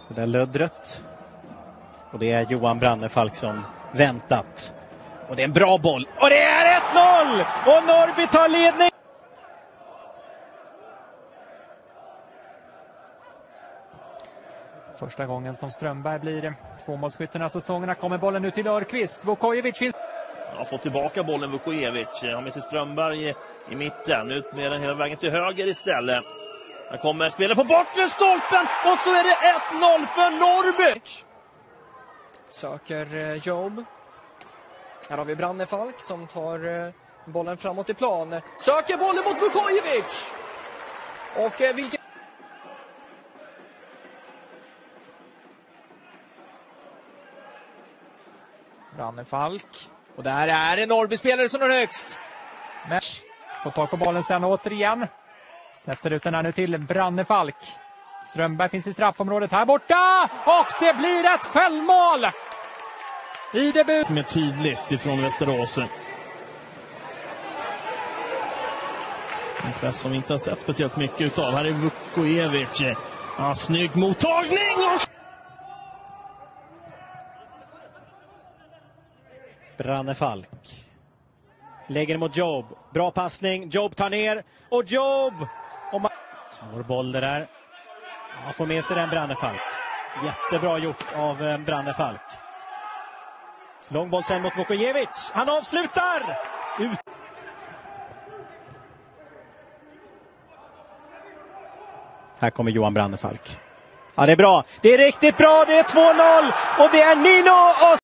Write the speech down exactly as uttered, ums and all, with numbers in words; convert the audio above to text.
Det där löddret. Och det är Johan Brannefalk som väntat. Och det är en bra boll. Och det är ett noll! Och Norrby tar ledning! Första gången som Strömberg blir tvåmålsskytt den här säsongerna. Kommer bollen nu till Örqvist. Vukojevic finns... Ja, får tillbaka bollen Vukojevic. Han med sig Strömberg i, i mitten. Ut med den hela vägen till höger istället. Här kommer spelare på bortre stolpen. Och så är det ett noll för Norrby. Söker Jobb. Här har vi Brannefalk som tar bollen framåt i plan. Söker bollen mot Vukojevic. Och vilken... Brannefalk. Och där är det Norrby-spelare som är högst. Mesh får tag på bollen sen återigen. Sätter ut den här nu till Brannefalk. Strömberg finns i straffområdet här borta. Och det blir ett självmål. I debut. Mer tydligt ifrån Västerås. En press som vi inte har sett speciellt mycket utav. Här är Vukojevic. Ja, snygg mottagning. Och... Brannefalk lägger mot Jobb. Bra passning. Jobb tar ner. Och Jobb! Och man... Svår boll det där. Ja, får med sig den Brannefalk. Jättebra gjort av Brannefalk. Långboll sen mot Vukojevic. Han avslutar! Ut. Här kommer Johan Brannefalk. Ja, det är bra. Det är riktigt bra. Det är två noll. Och det är Nino och